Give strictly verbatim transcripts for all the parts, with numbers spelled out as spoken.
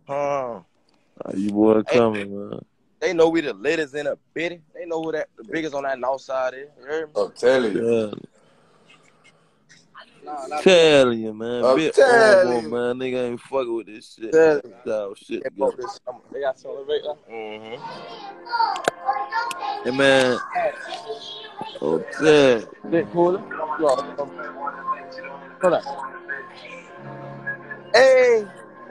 Huh. How you boy Hey, coming, man? they know we the latest in a bitty. They know who that the biggest on that north side is. You heard me? I'm telling you. Telling Nah, not telling you, man. I'm Bit telling over, you. man. Nigga ain't fucking with this shit, tell man. you. Get our shit They together. broke this. Um, they got something right there. Mm-hmm. Hey, man. Oh, tell. Bit cooler. Hold up. Hey.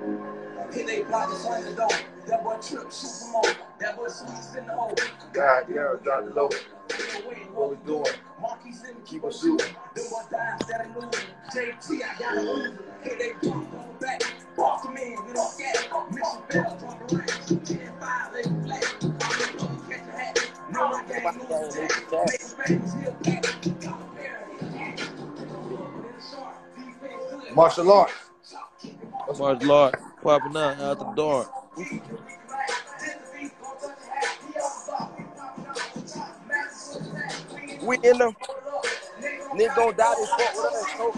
God damn, drop low. What we doing? Keep on shooting. Nobody got any chat. Martial arts. Martial art. Popping out after dark. We in them. Nigga gon' die, they fuck with us. So,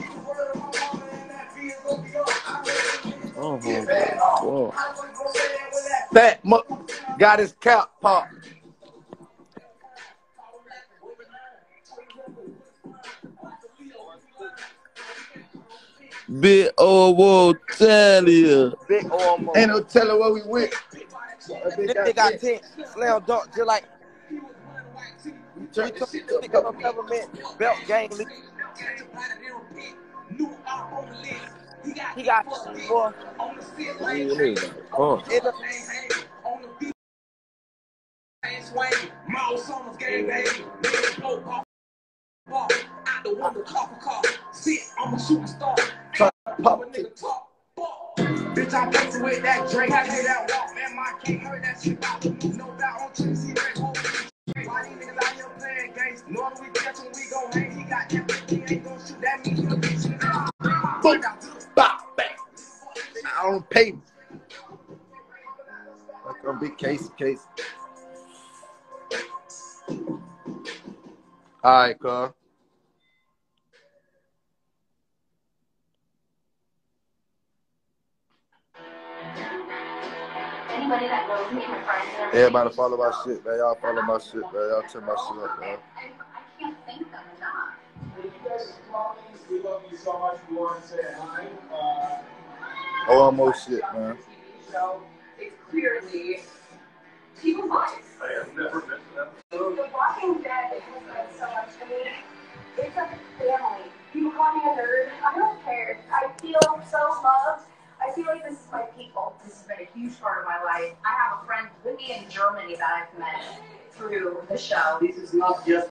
Oh, homeboy. Boy. Fat muck got his cap popped. Bit over, tell you. big almost. Ain't no telling where we went. This nigga got ten. Slam dunk just like we took this nigga on peppermint belt gang league. He got boy. Yeah, nigga. Come In the, Pop it. Bitch, I'm dancing with that Drake. I hear that walk, man. My king heard that shit. No doubt on Tracy Red Hole. Why these niggas out here playing games? Knowing we catch him, we gon' hang. He got everything, he ain't gon' shoot. That means he'll be shooting. Boom, bop, bang. I don't pay me. Like a big case, case. All right, cuz. Anybody that knows me, my friends and everything. Everybody follow my shit, man. Y'all follow my shit, man. Y'all turn my shit up, man. I can't thank them enough. You guys are calling. We love you so much. We want to say hi. Uh, Oh, one more shit, man. So it's clearly people's lives. I have never met them. The Walking Dead has meant so much to me. It's like a family. People call me a nerd. I don't care. I feel so loved. I feel like this is my people. This has been a huge part of my life. I have a friend with me in Germany that I've met through the show. This is not just